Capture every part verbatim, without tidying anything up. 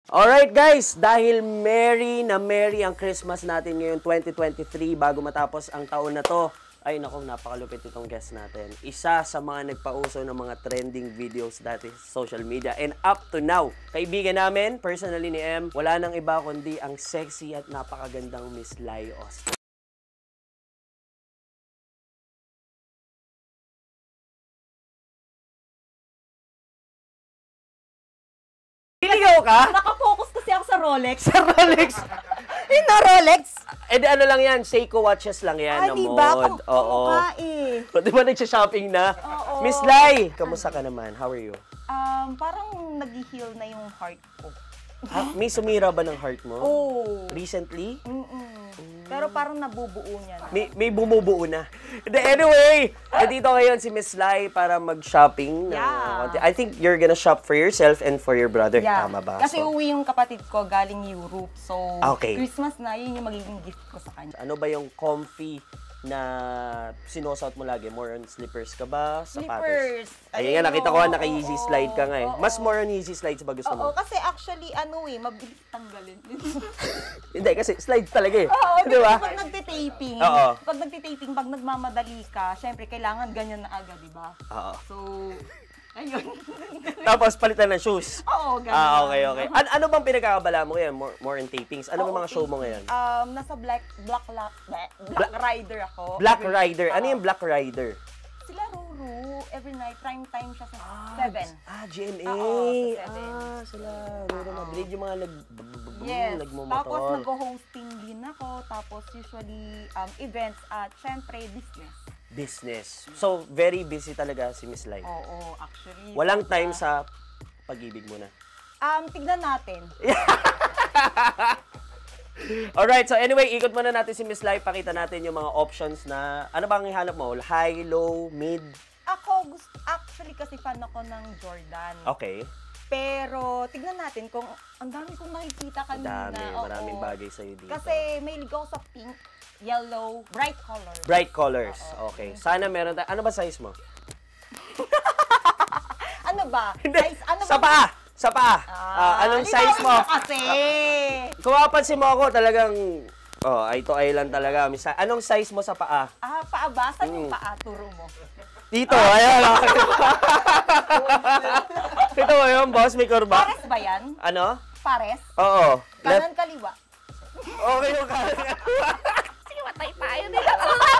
Alright guys, dahil merry na merry ang Christmas natin ngayon twenty twenty-three bago matapos ang taon na to, ay naku, napakalupit itong guest natin. Isa sa mga nagpauso ng mga trending videos dati sa social media. And up to now, kaibigan namin, personally ni Em, wala nang iba kundi ang sexy at napakagandang Miss Lai Austin. Ikaw ka? Nakapokus kasi ako sa Rolex. Sa Rolex? Hindi na Rolex. Eh di ano lang yan, Seiko watches lang yan ah, na diba? mod. Oo. Kamukha eh. Di ba nagsha-shopping na? Oo. Miss Lai, kamusta ka naman? How are you? Um, parang nag-heal na yung heart ko. Ha? May sumira ba ng heart mo? Oo. Recently? Mm-mm. Pero parang nabubuo niya na. May, may bumubuo na. Anyway, nandito ngayon si Miss Lai para mag-shopping. Yeah. I think you're gonna shop for yourself and for your brother. Yeah. Tama ba? Kasi So, uwi yung kapatid ko galing Europe. So, Okay. Christmas na, yun yung magiging gift ko sa kanya. ano ba yung comfy na sinusuot mo lagi? More on slippers ka ba? Sapatos? Slippers. Ayun nga, nakita ko nga naka-easy oo, slide ka nga eh. oo. Mas more on easy slides ba gusto Oo, mo? kasi actually, ano eh, mabilis tanggalin. Hindi, kasi slides talaga eh. Oo, Di ba? Pag nagtitaping, Oo. pag nagtitaping, pag nagmamadali ka, syempre, kailangan ganyan na agad, di ba? Oo. So, ayun. Tapos palitan ng shoes. Oo, ganyan. Ah, okay, okay. An ano bang pinagkakabala mo ngayon? More, more in tapings. Ano Oo, bang mga show mo taping. ngayon? Um, nasa Black Black Black, Black Rider ako. Black Every- Rider. Ano Oo. yung Black Rider? Sila Ruru, every night, prime time siya sa seven. Ah, G M A. Oo, sa seven. Ah, sila. Ruro Madrid, yung mga nag... Yes. Tapos nagmumotor. nag-hosting din ako. Tapos usually um, events at syempre business. Business. So, very busy talaga si Miss Lai. Oo, actually. Walang sobra. time sa pag-ibig mo na. Um, tignan natin. Alright, so anyway, ikot muna natin si Miss Lai. Pakita natin yung mga options na... Ano bang ihanap mo? High, low, mid? Ako, gusto, actually kasi fan ako ng Jordan. Okay. Pero, tignan natin kung ang dami kong nakikita Ang kanina. dami. Oo. Maraming bagay sa'yo dito. Kasi may ligaw sa pink, yellow, bright color. Bright colors. Oo. Okay. Sana meron tayo. Ano ba size mo? Ano ba? Hindi. Size, ano Sa ba? paa! Sa paa! Ah, Ah, anong size mo? Kasi. Kung mapapansin mo ako, talagang... Oh, eye to eye lang talaga. Misa- Anong size mo sa paa? Ah, paa ba? Saan yung Mm. paa? Turo mo. Dito, ayan. Ito mo yun, boss, may kurba. Pares ba yan? Ano? Pares? Oo. Left. Kanan kaliwa. Okay yung kanan. Sige, matay tayo dito.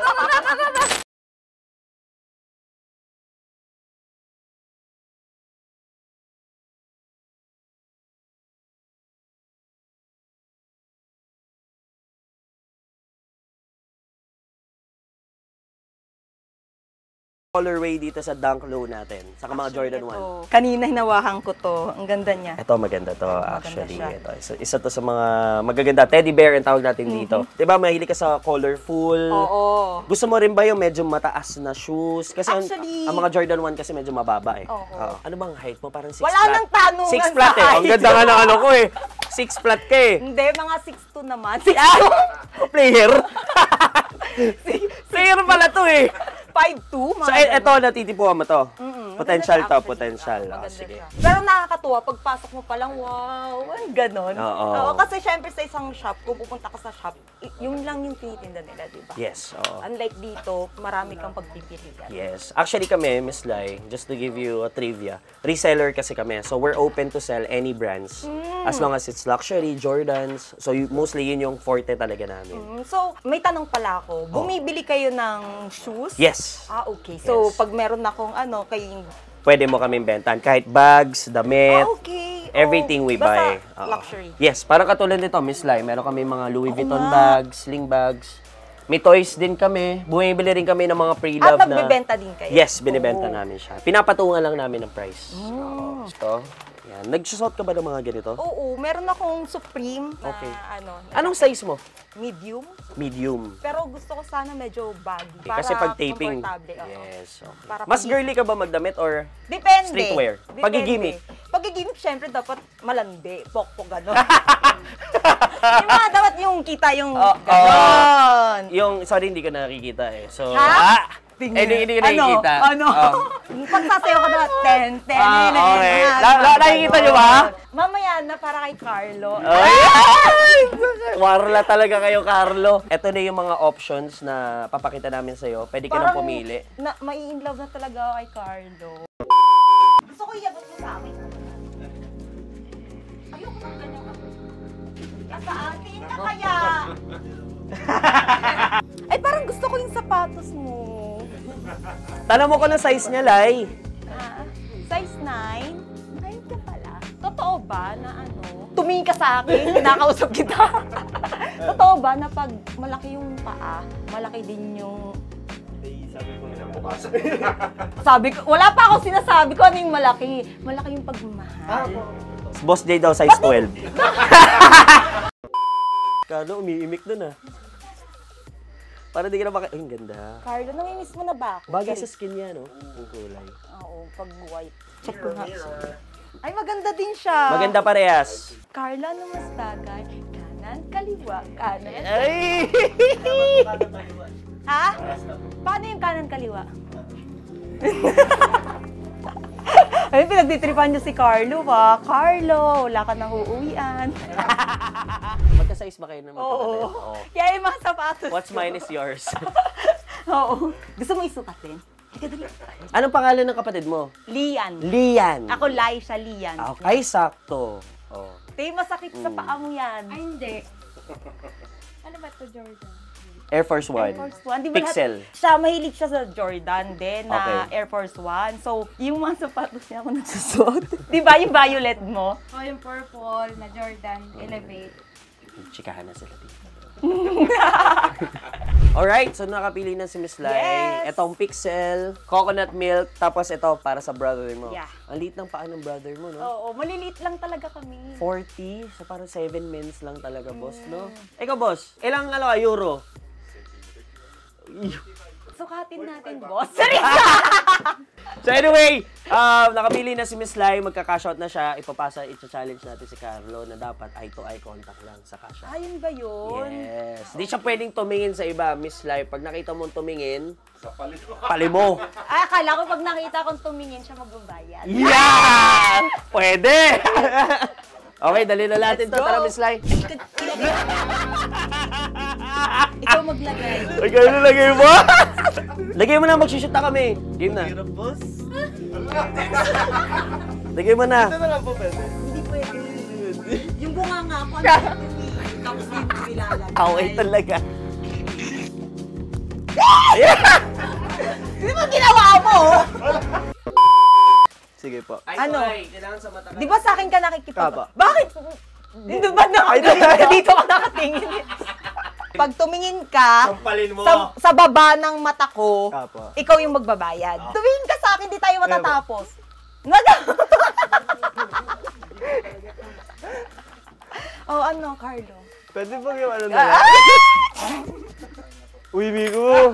Colorway dito sa Dunk Low natin. Saka mga Jordan one. Kanina hinawakan ko to. Ang ganda niya. Ito maganda to actually. siya. Ito, isa, isa to sa mga magaganda. Teddy bear ang tawag natin dito. Diba mahilig ka sa colorful? Oo. Gusto mo rin ba yung medyo mataas na shoes? Kasi ang- Actually- ang, mga Jordan one kasi medyo mababa eh. Oo. Oo. Ano bang height mo? Parang six Wala flat. nang tanungan Six sa flat eh. Ang height. ganda nga ng ano ko eh. Six flat ka eh. Hindi, mga six two naman. six two? Player. Player pala to eh. five two? So, e- eto, natitipuan mo to. Mm-mm. Potential Maganda to, siya, potential. actually. Ah, Maganda sige. siya. Pero nakakatuwa, pagpasok mo pa lang, wow, ang ganon. Oo. Oo, kasi syempre sa isang shop, kung pupunta ka sa shop, y- yun lang yung tinitinda nila, di ba? Yes, oo. Unlike dito, marami kang pagpipilian. Yes. Actually kami, Miss Lai, just to give you a trivia, reseller kasi kami. So we're open to sell any brands as long as it's luxury, Jordans. So you, mostly yun yung forte talaga namin. Mm, so, may tanong pala ako. Bumibili kayo ng shoes? Yes. Ah, okay. So, Yes. pag meron akong ano, kayong... Pwede mo kaming bentan. Kahit bags, damit, Ah, okay. everything Oh, we basta buy. Oo. luxury. Yes. Parang katulad nito, Miss Lai, meron kami mga Louis Oo Vuitton nga. bags, sling bags. May toys din kami. Bumibili rin kami ng mga At pre-love na... nagbebenta din kayo? Yes, binibenta Oh. namin siya. Pinapatungan lang namin ng price. Mm. Oo. Ito. Yan. Nagsusot ka ba ng mga ganito? Oo, meron akong Supreme na Okay. ano, Anong size mo? medium. Medium. Pero gusto ko sana medyo baggy. Eh, Para kasi pag taping, komportable. oo. yes. Okay. Para Mas pag- girly ka ba magdamit or Depende. streetwear? Depende. Pagigimik? Pagigimik, syempre dapat malandi. Pokpok, gano'n. yung mga dapat yung kita yung Oo. gano'n. yung, sorry, hindi ko nakikita eh. So, Ha? ah! acting Eh, hindi hindi ko nakikita. Ano? Oh. Ano? Pagsasayaw ka na, ten, ten, Ah, ten, okay. ten, La- la- nakikita niyo ba? Mamaya na para kay Carlo. Ay! Warla talaga kayo, Carlo. Ito na yung mga options na papakita namin sa'yo. Pwede ka nang pumili. Na, mai-inlove na talaga ako kay Carlo. Gusto ko iabot mo sa akin. Ayoko nang ganyan ako. Nasa atin ka kaya. Ay, parang gusto ko yung sapatos mo. Tanong mo ko ng size niya, Lai. Ah, size nine? Nine ka pala. Totoo ba na ano? Tumingin ka sa akin, kinakausap kita. Totoo ba na pag malaki yung paa, malaki din yung... Sabi ko na bukas. Sabi ko, wala pa ako sinasabi ko ano yung malaki. Malaki yung pagmamahal. Boss J daw, size twelve. Carlo, umiimik dun ah. Para di ka na maka... Ay, ang ganda. Carlo, namimiss mo na ba ako? Bagay sa skin niya, no? Yung kulay. Oo, pag white. Check ko nga. Ay, maganda din siya. Maganda parehas. Carla, ano mas bagay? Kanan, kaliwa, kanan. Ay! Ha? Paano yung kanan, kaliwa? Ay, pinagtitripan niyo si Carlo, ha? Carlo, wala ka nang uuwian. Magka-size ba kayo ng magkapatid? Oo. Kaya yung mga sapatos. What's mine is yours. Oo. Gusto mo isukatin? Teka, dali. Anong pangalan ng kapatid mo? Lian. Lian. Ako, Lai, siya Lian. Ah, Ay, sakto. Oh. Tay, masakit sa paa mo yan. Ay, hindi. Ano ba ito, Jordan? Air Force One. Air Force One. Di ba Pixel. lahat- siya, mahilig siya sa Jordan din na Okay. Air Force One. So, yung mga sapatos niya ako nagsusot. Di ba yung violet mo? O, yung purple na Jordan, Elevate. Chikahan na sila dito. Alright, so nakapili na si Miss Lai. Yes! Itong Pixel, coconut milk, tapos ito para sa brother mo. Yeah. Ang liit ng paa ng brother mo, no? Oo, maliliit lang talaga kami. forty, so parang seven minutes lang talaga, boss, no? Mm. Ikaw, boss, ilang ano, euro? Sukatin natin, boss. Seryoso! So anyway, um, nakapili na si Miss Lai, magka-cash out na siya, ipapasa, i-challenge natin si Carlo na dapat eye-to-eye contact lang sa cash out. Ayun ba yun? Yes. Hindi siya pwedeng tumingin sa iba, Miss Lai. Pag nakita mong tumingin, Sa palit mo. palimo. Ay, akala ko pag nakita kong tumingin siya magbabayad. Yeah! Pwede! Okay, dali na natin Let's to. go. Tara, Miss Lai. Ikaw maglagay. Ay, gano'n lagay mo? Lagay mo na, mag-shoot na kami. Game na. Hirap, boss. Lagay mo na. Ito na lang po, pwede. Hindi pwede. Yung bunga nga ako, ano tapos hindi ko ilalagay. Away talaga. Di ba ginawa mo? Sige po. Ano? Kailangan sa mata. Di ba sa akin ka nakikipag... Kapa. Bakit? Hindi ba nakatingin dito ka nakatingin? Pag tumingin ka Sampalin mo. sa, sa baba ng mata ko, Kapa. ikaw yung magbabayad. Tumingin ka sa akin, di tayo matatapos. Nag- oh, ano, Carlo? Pwede ba yung ano na lang? Uy, Migo.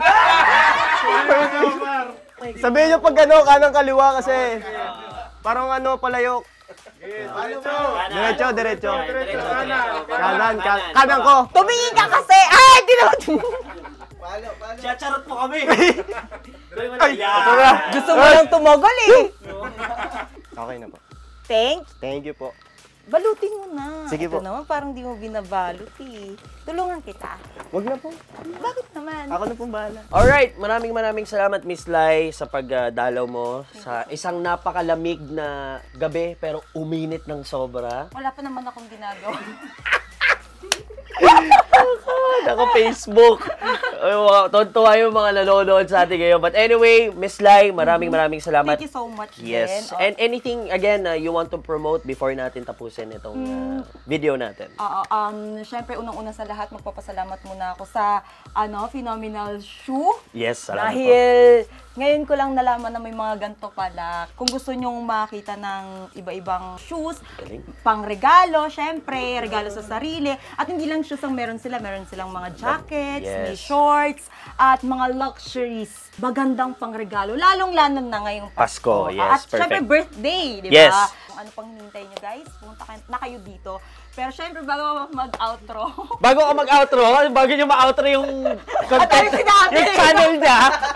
Sabihin niyo pag ano, kanang kaliwa kasi parang ano, palayok. Diretso, diretso. Kanan, kanan, kanan ko. Tumingin ka kasi! Ay, di naman. Chacharot mo kami. Ay, ito na. Gusto mo lang tumogol eh. Okay na po. Thanks. Thank you po. Balutin mo na. Sige Ito po. naman parang di mo binabalot eh. Tulungan kita. Wag na po. Bakit naman? Ako na pong bahala. Alright, maraming maraming salamat, Miss Lai, sa pagdalaw mo sa isang napakalamig na gabi pero uminit ng sobra. Wala pa naman akong ginagawa. Naka-Facebook. Ay, wow, tontuwa yung mga nanonood sa atin ngayon. But anyway, Miss Lai, maraming maraming salamat. Thank you so much Yes. din. And anything, again, uh, you want to promote before natin tapusin itong uh, video natin? Oo, um, syempre, unang-una sa lahat, magpapasalamat muna ako sa, ano, Phenomenal Shoe. Yes, salamat po. Dahil ngayon ko lang nalaman na may mga ganito pala. Kung gusto nyong makita ng iba-ibang shoes, Galing. pang regalo, syempre, regalo sa sarili. At hindi lang shoes ang meron sila, meron silang mga jackets, Yes. may shorts, at mga luxuries. Magandang pang regalo, lalong-lalo na ngayong Pasko, Pasko. yes, At syempre, perfect. birthday, di ba? Yes. Kung ano pang hinihintay nyo, guys, punta kayo, na kayo dito. Pero syempre, bago mag-outro, Bago ka mag-outro, bago nyo ma-outro yung content, Ano sinabi? yung channel niya,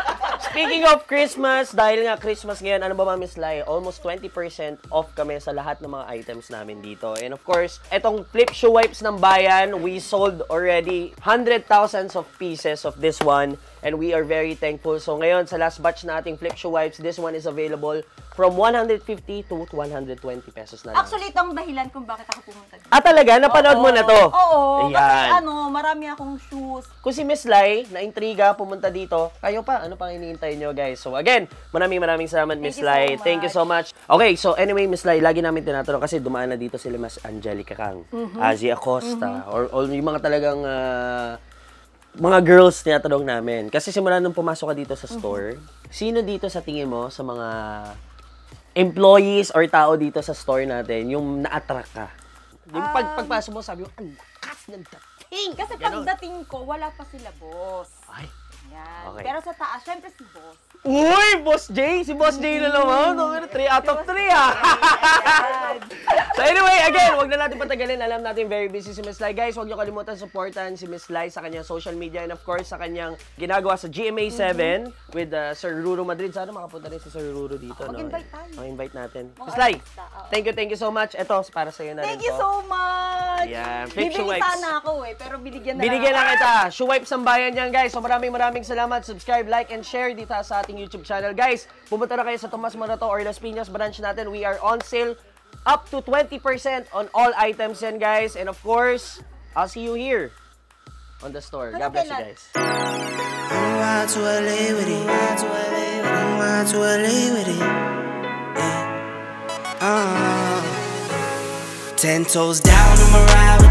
speaking of Christmas, dahil nga Christmas ngayon, ano ba mga Miss Lai? Almost twenty percent off kami sa lahat ng mga items namin dito. And of course, etong Flip Shoe Wipes ng Bayan, we sold already hundred thousands of pieces of this one. And we are very thankful. So ngayon, sa last batch nating Flip Shoe Wipes, this one is available from one hundred fifty to one hundred twenty pesos na lang. Actually, ito ang dahilan kung bakit ako pumunta dito. Ah, talaga? Napanood Oo. mo na to? Oo. Kasi Ayan. ano, marami akong shoes. Kung si Miss Lai, na-intriga, pumunta dito, kayo pa, ano pang iniintay nyo, guys? So again, maraming maraming salamat, Miss you Lai. so Thank you so much. Okay, so anyway, Miss Lai, lagi namin tinatanong kasi dumaan na dito sila Mas Angelica Kang, Azzy Acosta, or, or yung mga talagang ah, mga girls tinatanong namin. Kasi simula nung pumasok ka dito sa store, sino dito sa tingin mo sa mga employees or tao dito sa store natin yung na-attract ka? Yung pag, pagpasok mo, sabi mo, ang lakas ng dating! Kasi Ganon. pagdating ko, wala pa sila boss. Ay, Yan. Okay. Pero sa taas, syempre si boss. uy, Boss J! Si Boss J na naman. three out of three, ah! So anyway, again, wag na natin patagalin. Alam natin very busy si Miss Lai. Guys, wag niyo kalimutan supportan si Miss Lai sa kanyang social media and of course sa kanyang ginagawa sa G M A seven with uh, Sir Ruro Madrid. Sana makapunta rin si Sir Ruro dito. No? Mag-invite tayo. Mag-invite natin. Mga Miss Lai, artista, oo. thank you, thank you so much. Ito, para sa'yo na Thank rin you to. so much! Yan, Flip Shoe Bibili Wipes. sana ako eh, pero binigyan na Binigyan lang. na kita. Shoe Wipes ang bayan yan, guys. So maraming maraming salamat. Subscribe, like, and share dito sa ating YouTube channel. Guys, pumunta na kayo sa Tomas Morato or Las Piñas branch natin. We are on sale up to twenty percent on all items yan, guys. And of course, I'll see you here on the store. God bless you, guys. I'm wild to L A with it. I'm wild to L A with it. Yeah. Uh, ten toes down, I'ma ride with